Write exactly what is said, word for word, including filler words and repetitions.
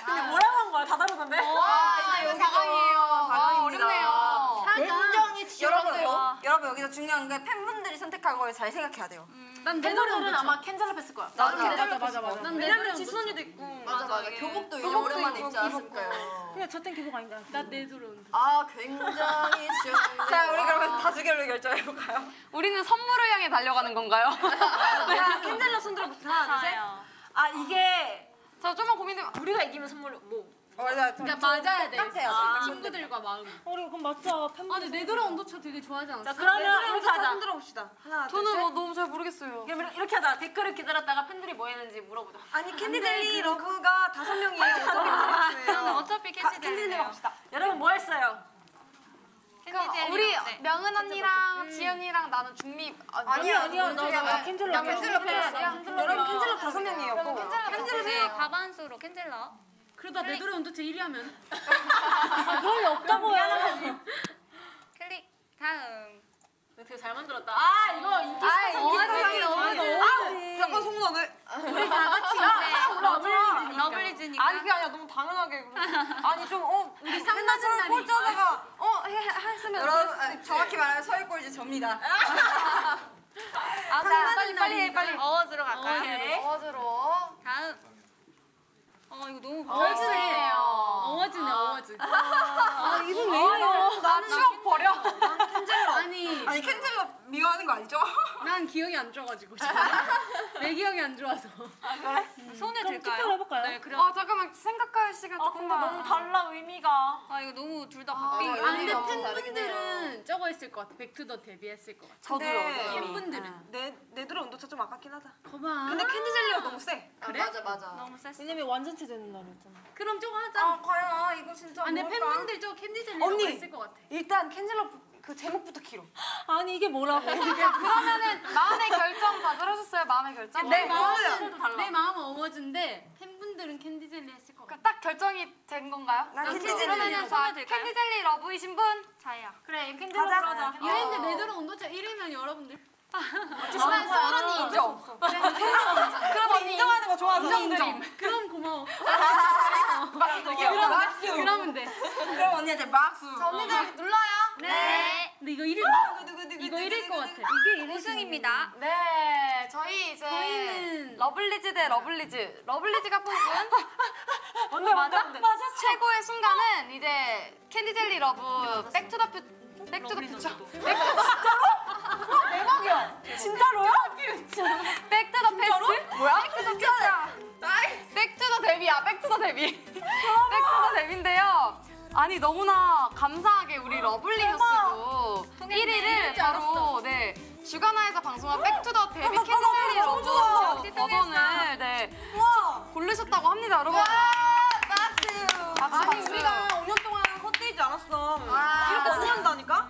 근데 뭐라고 한 거야? 다 다르던데? 아, 이거 사 강이에요. 아, 어렵네요. 굉장히 여러분, 여러분, 여러분 여기서 중요한 게 팬분들이 선택한 걸 잘 생각해야 돼요. 난 팬들은 아마 캔젤럽 했을 거야. 나도 맞아, 맞아, 맞아. 난 왜냐면 지수언니도 있고. 맞아, 맞아. 교복도 이제 교복도 오랜만에 입고, 입지 않았을까요? 그냥 저땐 교복 아닌가? 나 내두른. 아, 굉장히 지금. 자, 우리 그러면 다수결로 결정해볼까요? 우리는 선물을 향해 달려가는 건가요? 야, 캔젤럽 손들어부터 하나, 둘, 셋. 아, 이게 저 좀만 고민해. 우리가 이기면 선물 뭐? 어, 맞아. 그러니까 맞아야 돼. 똑같아요. 친구들과 마음. 우리 그럼 맞죠? 팬분. 아, 근데 네드라 온도차 되게 좋아하지 않았어? 자, 그러면 이렇게 하자. 흔들어 봅시다. 하나, 둘, 저는 셋. 뭐 너무 잘 모르겠어요. 그럼 이렇게 하자. 댓글을 기다렸다가 팬들이 뭐 했는지 물어보자. 아니, 캔디델리 러브가 다섯 명이에요. 어차피 다섯이에요. 어차피 캔디젤리 갑시다. 여러분 뭐 했어요? 우리 명은 언니랑 지연이랑 나는 중립. 아니요, 아니요. 저 나 캔젤럽. 나 캔젤럽 했어. 여러분 캔젤럽 다섯 명이었고. 캔젤럽 가반수로 캔젤럽. 그러다 네드라 온도체 일 위 하면 아, 그런 게 없다고요. 클릭. 다음. 되게 잘 만들었다. 아, 이거 인기 아, 스타 어워즈, 어워즈. 잠깐 소문나네. 우리 다 같이 이제 러블리즈니까. 러블리즈니까. 아니, 그게 아니라 너무 당연하게. 아니, 좀, 어, 우리 쌍나는 날이. 꼴찌하다가, 어, 해, 했으면. 여러분, 아, 정확히 말하면 서울 꼴찌 접니다. 아, 나 빨리 빨리 해 빨리. 어워즈로 갈까요? 오케이. 어워즈로. 다음. 어 이거 너무 어워즈네요. 어워즈네 어워즈. 아, 이분 왜 이래요? 나 추억 버려. 아니 아니, 캔젤럽 미워하는 거 아니죠? 난 기억이 안 좋아가지고 지금. 내 기억이 안 좋아서. 아, 그래? 손에 그럼 들까요? 투표를 해볼까요? 네, 그래. 아 잠깐만 생각할 시간 아, 근데 조금만. 너무 달라, 의미가. 아 이거 너무 둘 다 아, 바뀐 이거 거. 아 근데 의미가 엄청 다르긴 팬분들은 저거 했을 것 같아. 백투더 데뷔 했을 것 같아. 저도요. 근데 느낌이. 팬분들은. 내, 내들어 온도차 좀 아깝긴 하다. 거봐. 근데 캔디젤리가 너무 세. 그래? 맞아, 맞아. 너무 셌어. 왜냐면 완전체 되는 날이었잖아. 그럼 저거 하자. 아, 과연 아, 이거 진짜 아, 근데 뭘까? 팬분들 저거 캔디 젤리 언니! 저거 했을 것 같아. 일단 캔젤러 그 제목부터 길어. 아니, 이게 뭐라고. 그러면은 마음의 결정 다들 하셨어요? 마음의 결정? 네, 도 마음은 달라. 내 마음은 어워즈인데 팬분들은 캔디 젤리 했을 것 같아. 딱 결정이 된 건가요? 난 오케이, 캔디젤리. 그러면은 자, 캔디젤리 러브이신 분? 자야. 그래, 캔젤럽 가자. 하자. 이랬는데 네드라 온도차 일 위면 여러분들. 저는 서른이 인정. 그럼 언니 인정하는 거 좋아서. 인정. 그럼 고마워. 박수. 그러면 돼. 그럼 언니한테 박수. 언니들 눌러요. 네. 근데 이거 일 위 이거 일 위일 것 같아. 이게 우승입니다. 네, 저희 이제 저희는 러블리즈 대 러블리즈. 러블리즈가 뽑은 언니, 맞아? 맞아. 최고의 순간은 이제 캔디젤리 러브 백투더 퓨 백투더 퓨처. 대박이야. 진짜로요? 백투더 패스트? 뭐야? 백투더 퓨처. 백투더 데뷔야. 백투더 데뷔. 백투더 데뷔인데요. 아니 너무나 감사하게 우리 러블리 뉴스도 일 위를 바로 네 주간화에서 방송한 백투더 데뷔